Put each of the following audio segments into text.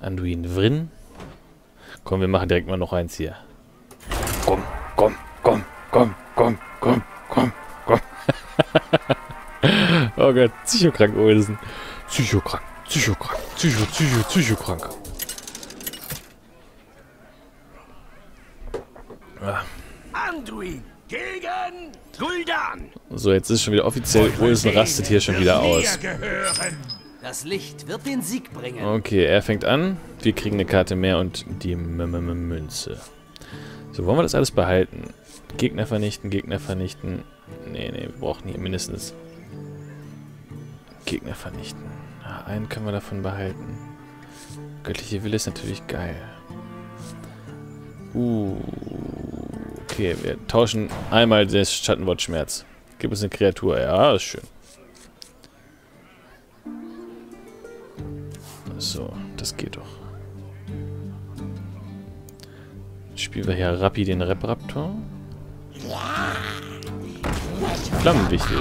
Anduin Vrin. Komm, wir machen direkt mal noch eins hier. Komm, komm, komm, komm, komm, komm, komm, komm. Oh Gott, psychokrank Olsen. Psychokrank, psychokrank, psychokrank. Ah. Anduin gegen Gul'dan. So, jetzt ist schon wieder offiziell, Olsen rastet hier schon wieder aus. Das Licht wird den Sieg bringen. Okay, er fängt an. Wir kriegen eine Karte mehr und die Münze. So, wollen wir das alles behalten? Gegner vernichten, Gegner vernichten. Nee, wir brauchen hier mindestens Gegner vernichten. Ja, einen können wir davon behalten. Göttliche Wille ist natürlich geil. Okay, wir tauschen einmal das Schattenwortschmerz. Gibt es eine Kreatur? Ja, ist schön. So, das geht doch. Spielen wir hier Rappi den Repraptor. Flammenwichtel.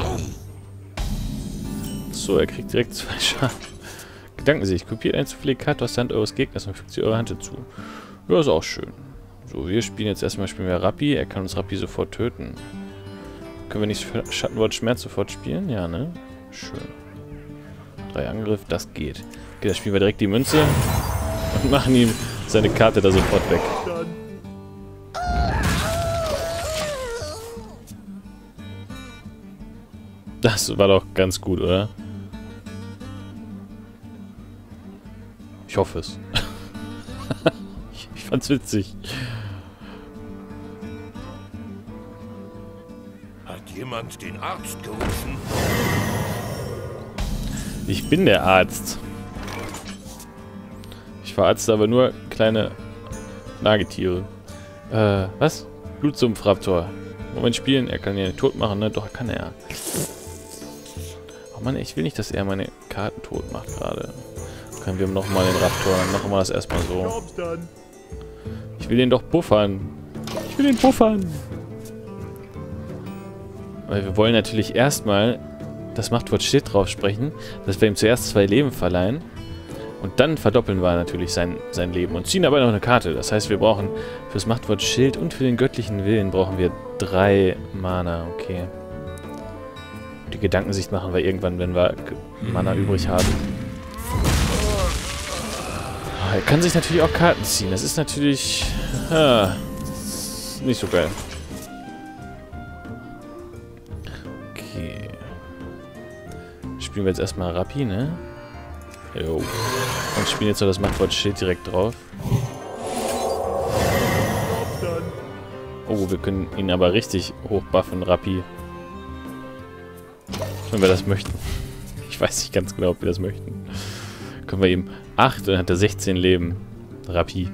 So, er kriegt direkt 2 Schaden. Gedankensicht. Kopiert eine zufällige Karte aus der Hand eures Gegners und fügt sie eurer Hand hinzu. Ja, ist auch schön. So, wir spielen jetzt erstmal Rappi. Er kann uns Rappi sofort töten. Können wir nicht Schattenwort Schmerz sofort spielen? Ja, ne? Schön. 3 Angriff, das geht. Okay, da spielen wir direkt die Münze und machen ihm seine Karte da sofort weg. Das war doch ganz gut, oder? Ich hoffe es. Ich fand's witzig. Hat jemand den Arzt gerufen? Ich bin der Arzt. Ich verarzte aber nur kleine Nagetiere. Was? Blutsumpfraptor. Moment spielen, er kann ja nicht tot machen, ne? Doch, kann er. Oh Mann, ich will nicht, dass er meine Karten tot macht gerade. Können wir nochmal den Raptor, dann machen wir das erstmal so. Ich will den doch buffern. Ich will den buffern. Weil wir wollen natürlich erstmal das Machtwort Schild drauf sprechen, dass wir ihm zuerst 2 Leben verleihen. Und dann verdoppeln wir natürlich sein Leben und ziehen aber noch eine Karte. Das heißt, wir brauchen fürs Machtwort Schild und für den göttlichen Willen brauchen wir 3 Mana. Okay. Die Gedankensicht machen wir irgendwann, wenn wir Mana übrig haben. Er kann sich natürlich auch Karten ziehen. Das ist natürlich nicht so geil. Okay. Spielen wir jetzt erstmal Rappi, ne? Jo. Und spielen jetzt noch das Machtwort Schild direkt drauf. Oh, wir können ihn aber richtig hochbuffen, Rappi. Wenn wir das möchten. Ich weiß nicht ganz genau, ob wir das möchten. Können wir ihm 8 und dann hat er 16 Leben. Rappi.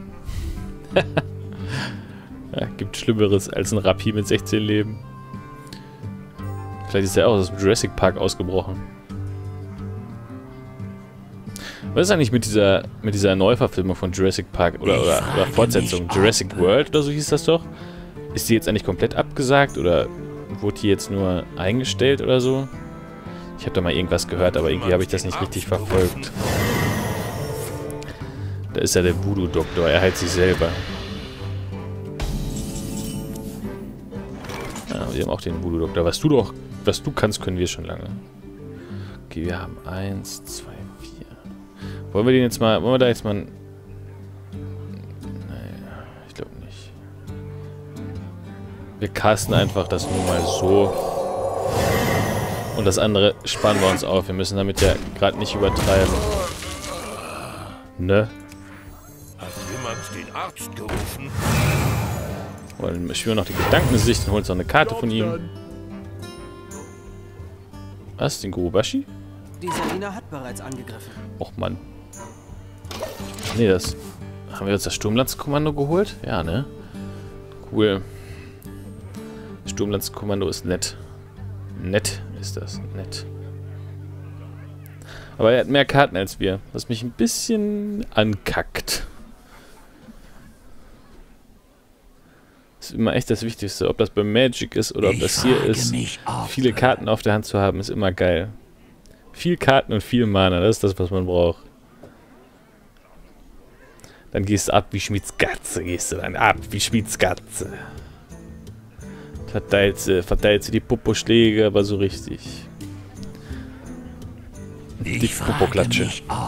Ja, gibt Schlimmeres als ein Rappi mit 16 Leben. Vielleicht ist er auch aus dem Jurassic Park ausgebrochen. Was ist eigentlich mit dieser Neuverfilmung von Jurassic Park oder Fortsetzung? Jurassic World oder so hieß das doch? Ist die jetzt eigentlich komplett abgesagt oder wurde die jetzt nur eingestellt oder so? Ich habe da mal irgendwas gehört, aber irgendwie habe ich das nicht richtig verfolgt. Da ist ja der Voodoo-Doktor, er heilt sich selber. Ja, wir haben auch den Voodoo-Doktor. Was du kannst, können wir schon lange. Okay, wir haben 1, 2, 4. Wollen wir da jetzt mal... Naja, ich glaube nicht. Wir casten einfach das nur mal so. Und das andere sparen wir uns auf. Wir müssen damit ja gerade nicht übertreiben. Ne? Hat jemand den Arzt gerufen? Dann spielen wir noch die Gedankensicht und holen uns noch eine Karte von ihm. Was? Den Gurubashi? Die Salina hat bereits angegriffen. Och Mann. Nee, das... Haben wir jetzt das Sturmlandskommando geholt? Ja, ne? Cool. Das Sturmlandskommando ist nett. Nett ist das. Nett. Aber er hat mehr Karten als wir, was mich ein bisschen ankackt. Das ist immer echt das Wichtigste. Ob das bei Magic ist oder ob das hier ist. Viele Karten auf der Hand zu haben, ist immer geil. Viel Karten und viel Mana, das ist das, was man braucht. Dann gehst du ab wie Schmieds Katze. Gehst du dann ab wie Schmieds Katze. Verteilst du die Poposchläge, aber so richtig. Die Popoklatsche.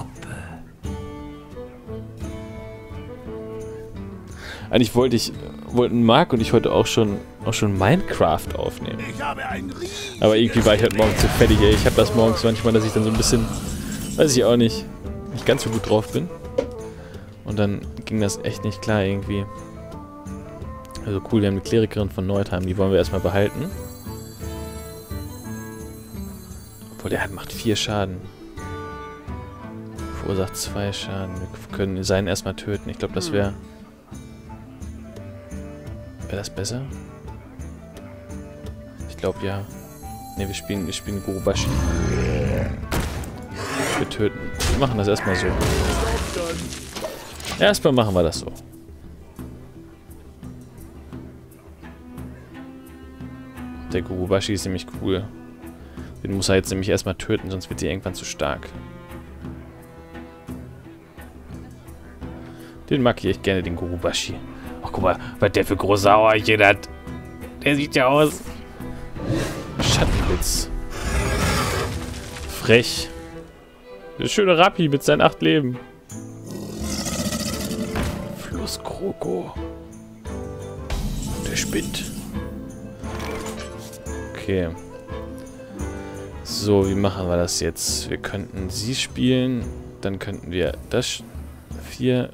Eigentlich wollten Marc und ich heute auch schon Minecraft aufnehmen. Aber irgendwie war ich heute Morgen zu fertig, ey. Ich habe das morgens manchmal, dass ich dann so ein bisschen, weiß ich auch nicht ganz so gut drauf bin. Und dann ging das echt nicht klar irgendwie. Also cool, wir haben eine Klerikerin von Nordheim, die wollen wir erstmal behalten. Obwohl der macht 4 Schaden. Verursacht 2 Schaden. Wir können seinen erstmal töten. Ich glaube, das wäre... Wäre das besser? Ich glaube ja. Ne, wir spielen Gurubashi. Wir töten. Wir machen das erstmal so. Erstmal machen wir das so. Der Gurubashi ist nämlich cool. Den muss er jetzt nämlich erstmal töten, sonst wird er irgendwann zu stark. Den mag ich echt gerne, den Gurubashi. Ach, guck mal, was der für große Auerchen hat. Der sieht ja aus. Schattenblitz. Frech. Der schöne Rappi mit seinen 8 Leben. Flusskroko. Der spinnt. Okay. So, wie machen wir das jetzt? Wir könnten sie spielen. Dann könnten wir das... 4...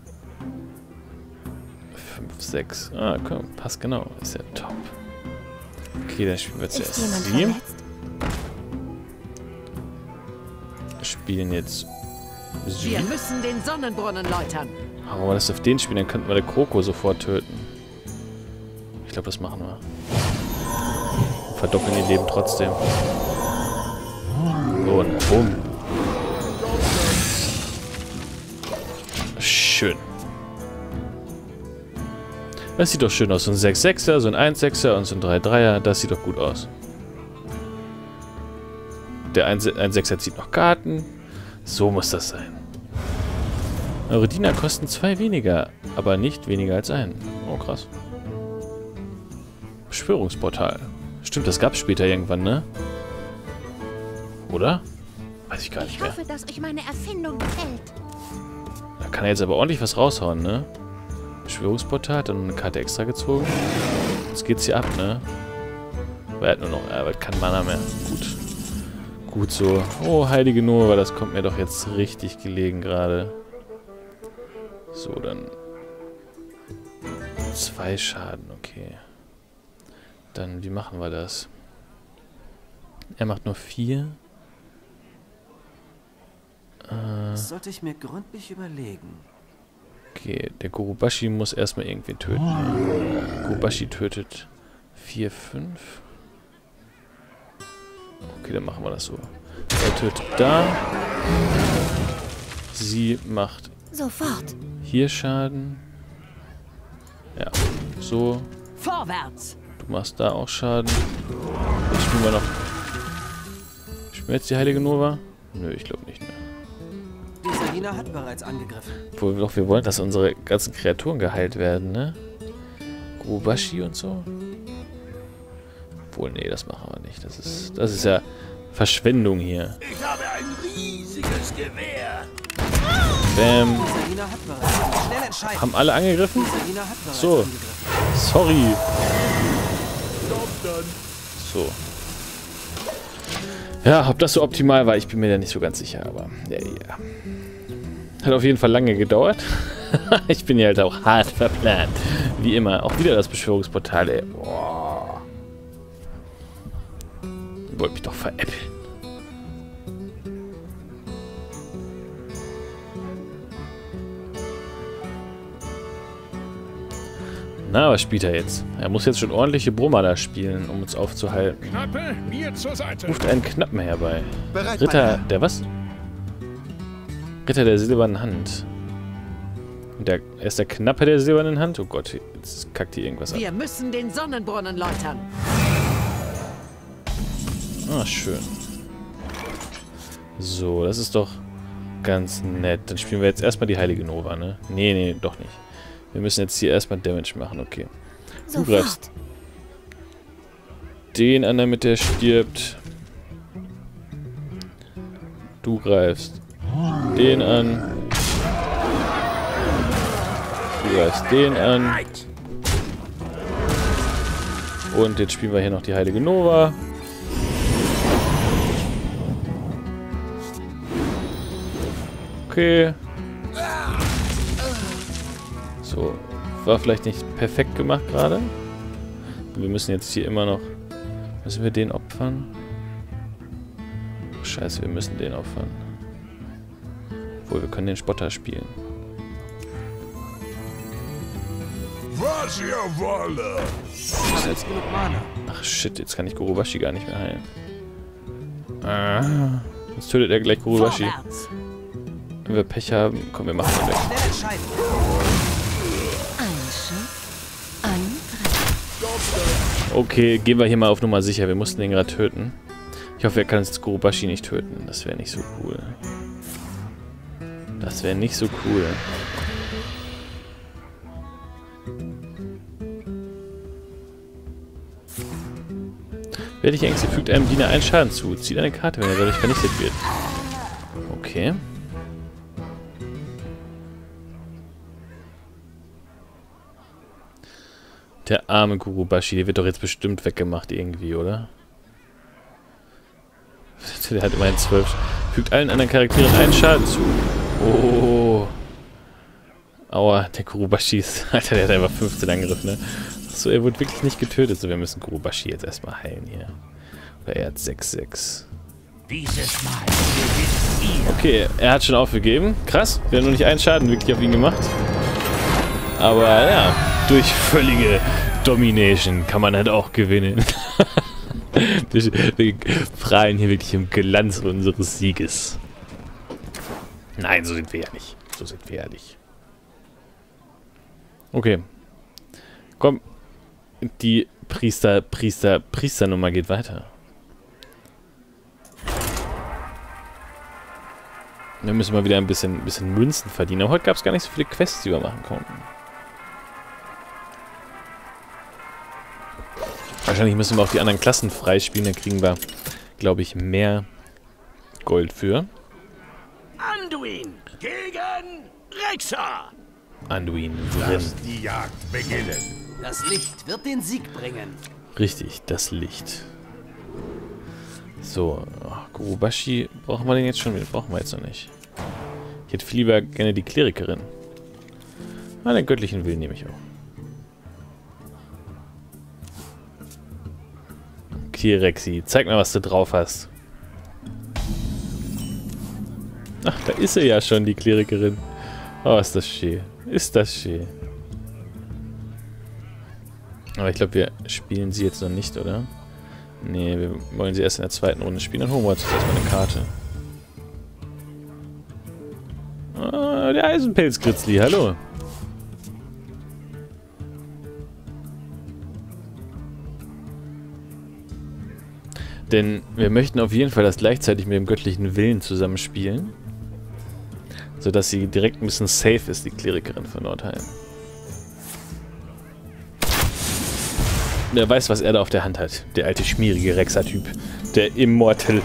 5, 6. Ah, komm, passt genau. Ist ja top. Okay, dann spielen wir zuerst sie. Spielen jetzt sie. Wir müssen den Sonnenbrunnen läutern. Aber wenn wir das auf den spielen, dann könnten wir den Kroko sofort töten. Ich glaube, das machen wir. Verdoppeln die Leben trotzdem. So, und bumm. Schön. Das sieht doch schön aus. So ein 6-6er, so ein 1-6er und so ein 3-3er. Das sieht doch gut aus. Der 1-6er zieht noch Karten. So muss das sein. Eure Diener kosten 2 weniger, aber nicht weniger als 1. Oh, krass. Beschwörungsportal. Stimmt, das gab es später irgendwann, ne? Oder? Weiß ich gar nicht mehr. Ich hoffe, dass euch meine Erfindung gefällt. Da kann er jetzt aber ordentlich was raushauen, ne? Beschwörungsportal, hat dann eine Karte extra gezogen. Jetzt geht's hier ab, ne? Aber er hat nur noch, er hat kein Mana mehr. Gut. Gut so. Oh, heilige Nora, das kommt mir doch jetzt richtig gelegen gerade. So, dann 2 Schaden, okay. Dann, wie machen wir das? Er macht nur 4. Das sollte ich mir gründlich überlegen. Okay, der Gurubashi muss erstmal irgendwie töten. Gurubashi tötet 4, 5. Okay, dann machen wir das so. Er tötet da. Sie macht Sofort. hier Schaden. Ja, so. Vorwärts. Du machst da auch Schaden. Jetzt spielen wir noch. Spielen wir jetzt die heilige Nova? Nö, ich glaube nicht mehr. Die Salina hat bereits angegriffen. Obwohl doch wir wollen, dass unsere ganzen Kreaturen geheilt werden, ne? Gurubashi und so. Obwohl, nee, das machen wir nicht. Das ist ja Verschwendung hier. Ich habe ein riesiges Gewehr. Bam. Die Salina hat bereits. Schnell entscheiden. Haben alle angegriffen? Die Salina hat bereits So. angegriffen. Sorry. So. Ja, ob das so optimal war, ich bin mir da nicht so ganz sicher, aber ja. Hat auf jeden Fall lange gedauert. Ich bin ja halt auch hart verplant. Wie immer. Auch wieder das Beschwörungsportal, ey. Boah. Ihr wollt mich doch veräppeln. Na, was spielt er jetzt? Er muss jetzt schon ordentliche Brummer da spielen, um uns aufzuhalten. Knappe, mir zur Seite. Ruft einen Knappen herbei. Bereit, Ritter, der was? Ritter der silbernen Hand. Und er ist der Knappe der silbernen Hand? Oh Gott, jetzt kackt hier irgendwas ab. Wir müssen den Sonnenbrunnen läutern. Ah, schön. So, das ist doch ganz nett. Dann spielen wir jetzt erstmal die Heilige Nova, ne? Nee, nee, doch nicht. Wir müssen jetzt hier erstmal Damage machen, okay. Du greifst den an, damit der stirbt. Du greifst den an. Du greifst den an. Und jetzt spielen wir hier noch die Heilige Nova. Okay. So. War vielleicht nicht perfekt gemacht gerade. Wir müssen jetzt hier immer noch... Müssen wir den opfern? Scheiße, wir müssen den opfern. Obwohl, wir können den Spotter spielen. Was ihr wolle! Jetzt genug Mana. Ach shit, jetzt kann ich Gurubashi gar nicht mehr heilen. Ah, jetzt tötet er gleich Gurubashi. Vorwärts. Wenn wir Pech haben, komm, wir machen ihn weg. Schnell entscheiden. Okay, gehen wir hier mal auf Nummer sicher. Wir mussten den gerade töten. Ich hoffe, er kann jetzt Gurubashi nicht töten. Das wäre nicht so cool. Das wäre nicht so cool. Wer dich Ängste fügt einem Diener einen Schaden zu. Zieht eine Karte, wenn er dadurch vernichtet wird. Okay. Der arme Gurubashi, der wird doch jetzt bestimmt weggemacht irgendwie, oder? Der hat immerhin 12. Fügt allen anderen Charakteren einen Schaden zu. Oh. Aua, der Gurubashi ist... Alter, der hat einfach 15 Angriff, ne? Achso, er wurde wirklich nicht getötet. So, wir müssen Gurubashi jetzt erstmal heilen hier. Oder er hat 6,6. Dieses Mal gewinnt ihr. Okay, er hat schon aufgegeben. Krass, wir haben nur nicht einen Schaden wirklich auf ihn gemacht. Aber ja, durch völlige Domination kann man halt auch gewinnen. Wir prahlen hier wirklich im Glanz unseres Sieges. Nein, so sind wir ja nicht. So sind wir ja nicht. Okay. Komm. Die Priesternummer geht weiter. Wir müssen mal wieder ein bisschen Münzen verdienen. Aber heute gab es gar nicht so viele Quests, die wir machen konnten. Wahrscheinlich müssen wir auch die anderen Klassen freispielen. Dann kriegen wir, glaube ich, mehr Gold für. Anduin gegen Rexxar. Anduin drin. Lass die Jagd beginnen. Das Licht wird den Sieg bringen. Richtig, das Licht. So, Gurubashi, brauchen wir den jetzt schon? Den brauchen wir jetzt noch nicht. Ich hätte viel lieber gerne die Klerikerin. Ah, den göttlichen Willen nehme ich auch. Okay, Rexy, zeig mal, was du drauf hast. Ach, da ist sie ja schon, die Klerikerin. Oh, ist das schön. Ist das schön. Aber ich glaube, wir spielen sie jetzt noch nicht, oder? Nee, wir wollen sie erst in der zweiten Runde spielen. Dann holen wir uns jetzt erstmal eine Karte. Ah, der Eisenpelz-Grizzly, hallo. Denn wir möchten auf jeden Fall das gleichzeitig mit dem göttlichen Willen zusammenspielen. Sodass sie direkt ein bisschen safe ist, die Klerikerin von Nordheim. Wer weiß, was er da auf der Hand hat. Der alte schmierige Rexxar-Typ. Der Immortal.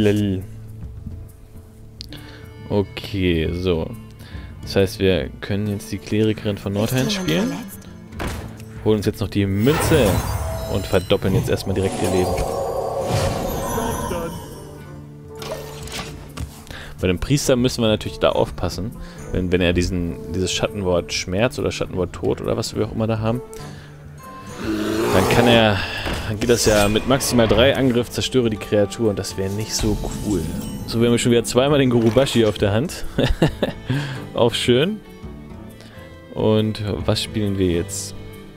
Okay, so. Das heißt, wir können jetzt die Klerikerin von Nordheim spielen. Holen uns jetzt noch die Münze. Und verdoppeln jetzt erstmal direkt ihr Leben. Bei dem Priester müssen wir natürlich da aufpassen. Wenn er dieses Schattenwort Schmerz oder Schattenwort Tod oder was wir auch immer da haben. Dann geht das ja mit maximal 3 Angriff, zerstöre die Kreatur und das wäre nicht so cool. So, wir haben schon wieder zweimal den Gurubashi auf der Hand. Auch schön. Und was spielen wir jetzt?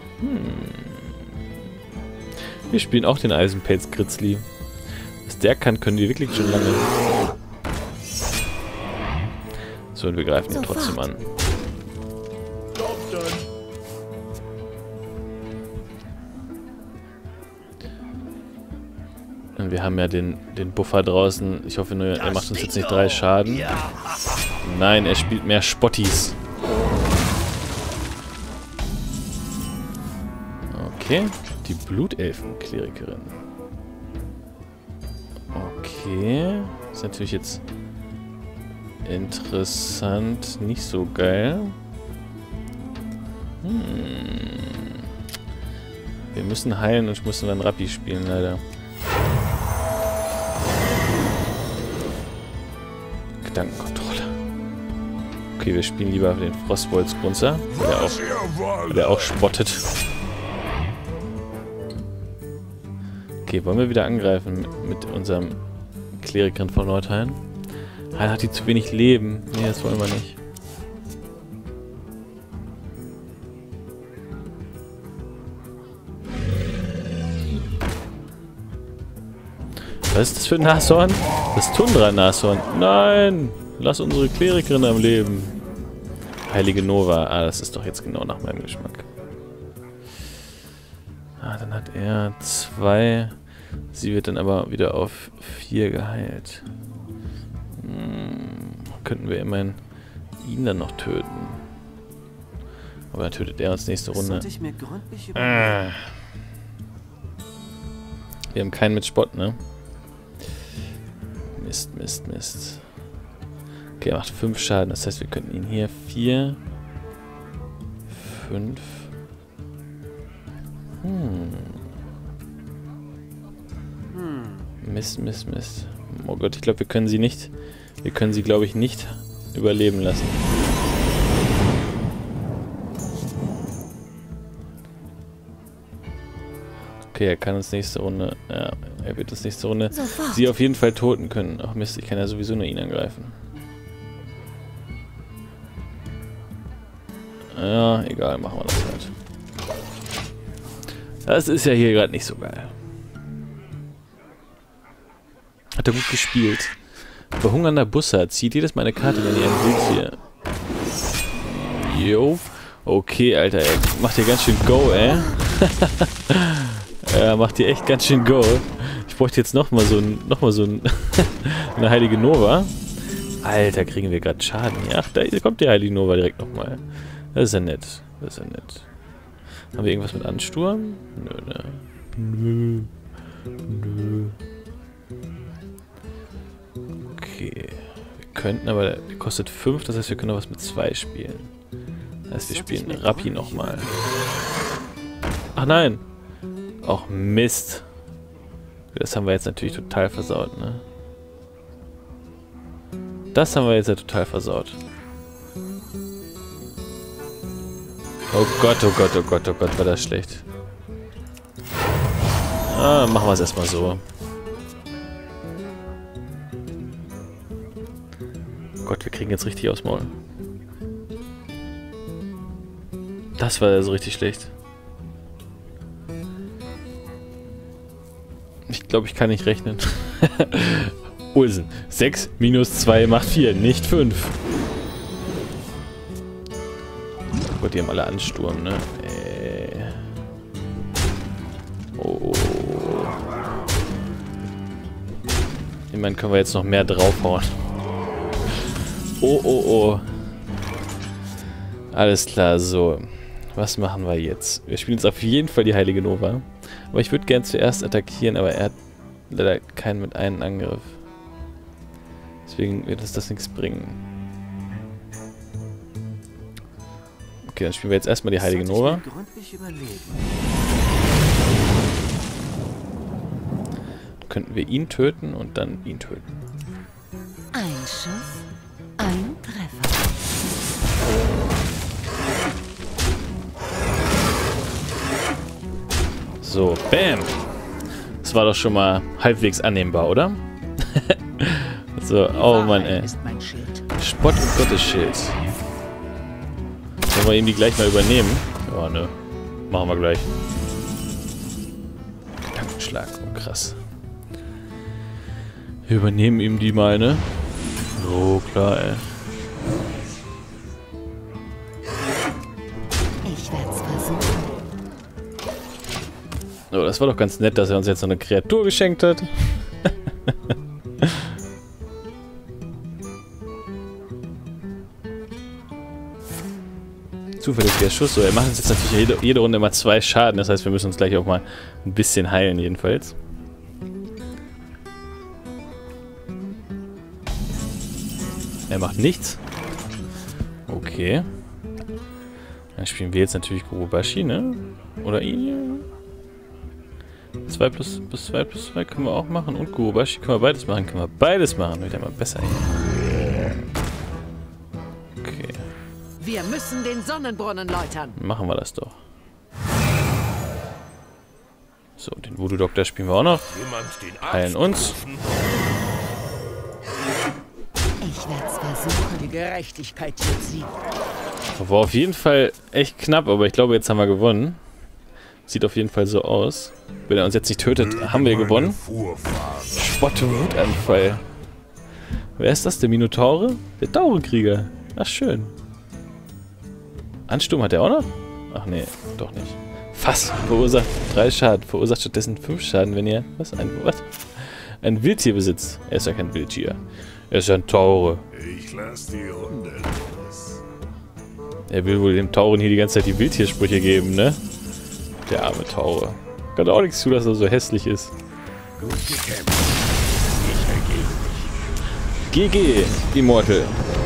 Wir spielen auch den Eisenpelz-Grizzly. Was der kann, können wir wirklich schon lange. So, und wir greifen ihn trotzdem an. Und wir haben ja den Buffer draußen. Ich hoffe nur, er macht uns jetzt nicht 3 Schaden. Nein, er spielt mehr Spottis. Okay, die Blutelfen-Klerikerin. Okay, ist natürlich jetzt interessant, nicht so geil. Wir müssen heilen und müssen dann Rappi spielen, leider. Gedankenkontrolle. Okay, wir spielen lieber den Frostbolzgrunzer, der auch spottet. Okay, wollen wir wieder angreifen mit unserem Klerikerin von Nordheim? Ah, hat die zu wenig Leben? Nee, das wollen wir nicht. Was ist das für ein Nashorn? Das Tundra-Nashorn. Nein! Lass unsere Klerikerin am Leben. Heilige Nova. Ah, das ist doch jetzt genau nach meinem Geschmack. Ah, dann hat er 2. Sie wird dann aber wieder auf 4 geheilt. Könnten wir immerhin ihn dann noch töten. Aber dann tötet er uns nächste Runde. Wir haben keinen mit Spott, ne? Mist, Mist, Mist. Okay, er macht 5 Schaden. Das heißt, wir könnten ihn hier 4, 5. Mist, Mist, Mist. Oh Gott, ich glaube, wir können sie nicht. Wir können sie, glaube ich, nicht überleben lassen. Okay, er kann uns nächste Runde. Ja, er wird uns nächste Runde Sofort. sie auf jeden Fall toten können. Ach Mist, ich kann ja sowieso nur ihn angreifen. Ja, egal, machen wir das halt. Das ist ja hier gerade nicht so geil. Hat er gut gespielt. Verhungernder Bussard. Zieht jedes Mal eine Karte, wenn ihr ein Bild hier. Jo. Okay, Alter, ey. Macht hier ganz schön Go, ey. Ja, macht hier echt ganz schön Go. Ich bräuchte jetzt nochmal so ein, eine Heilige Nova. Alter, kriegen wir gerade Schaden. Ja, ach, da kommt die Heilige Nova direkt nochmal. Das ist ja nett. Das ist ja nett. Haben wir irgendwas mit Ansturm? Nö, ne. Nö. Nö. Okay. Wir könnten aber, der kostet 5, das heißt, wir können noch was mit 2 spielen. Das heißt, wir spielen Rappi nochmal. Ach nein! Och Mist. Das haben wir jetzt natürlich total versaut, ne? Das haben wir jetzt ja total versaut. Oh Gott, oh Gott, oh Gott, oh Gott, war das schlecht. Ah, machen wir es erstmal so. Oh Gott, wir kriegen jetzt richtig aufs Maul. Das war so richtig schlecht. Ich glaube, ich kann nicht rechnen. Ulsen. 6 minus 2 macht 4, nicht 5. Oh Gott, die haben alle Ansturm, ne? Oh. Immerhin können wir jetzt noch mehr draufhauen. Oh, oh, oh. Alles klar, so. Was machen wir jetzt? Wir spielen jetzt auf jeden Fall die Heilige Nova. Aber ich würde gern zuerst attackieren, aber er hat leider keinen mit einem Angriff. Deswegen wird uns das nichts bringen. Okay, dann spielen wir jetzt erstmal die Heilige Nova. Könnten wir ihn töten und dann ihn töten. Ein Schuss, ein Treffer. So, bam! Das war doch schon mal halbwegs annehmbar, oder? So, oh Mann, ey. Spott und Gottesschild. Sollen wir ihm die gleich mal übernehmen? Ja, ne. Machen wir gleich. Gedankenschlag, oh krass. Wir übernehmen ihm die mal, ne? Oh, klar, ey. Ich werde es versuchen. Oh, das war doch ganz nett, dass er uns jetzt noch eine Kreatur geschenkt hat. Zuverlässiger Schuss. So, er macht uns jetzt natürlich jede Runde immer 2 Schaden. Das heißt, wir müssen uns gleich auch mal ein bisschen heilen, jedenfalls. Er macht nichts. Okay. Dann spielen wir jetzt natürlich Gurubashi, ne? Oder ihn? 2 plus 2 können wir auch machen. Und Gurubashi können wir beides machen. Können wir beides machen. Wird ja mal besser hier. Okay. Wir müssen den Sonnenbrunnen läutern. Machen wir das doch. So, den Voodoo-Doktor spielen wir auch noch. Heilen uns. Ich werde es versuchen. Die Gerechtigkeit wird siegen. War auf jeden Fall echt knapp, aber ich glaube, jetzt haben wir gewonnen. Sieht auf jeden Fall so aus. Wenn er uns jetzt nicht tötet, haben wir gewonnen. Spotte-Wutanfall. Wer ist das? Der Minotaure? Der Taurenkrieger. Ach, schön. Ansturm hat er auch noch? Ach nee, doch nicht. Fass. Verursacht 3 Schaden. Verursacht stattdessen 5 Schaden, wenn ihr... Was? Ein Wildtier besitzt. Er ist ja kein Wildtier. Er ist ja ein Taure. Ich lass die Hunde los. Er will wohl dem Tauren hier die ganze Zeit die Wildtiersprüche geben, ne? Der arme Taure. Kann auch nichts zu, dass er so hässlich ist. Gut gekämpft. Ich ergebe mich. GG, Immortal.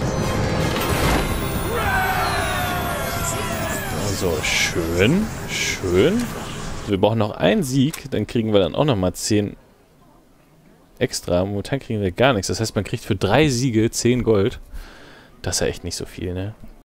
So, schön. Schön. Wir brauchen noch einen Sieg, dann kriegen wir dann auch nochmal 10 extra. Momentan kriegen wir gar nichts. Das heißt, man kriegt für 3 Siege 10 Gold. Das ist ja echt nicht so viel, ne?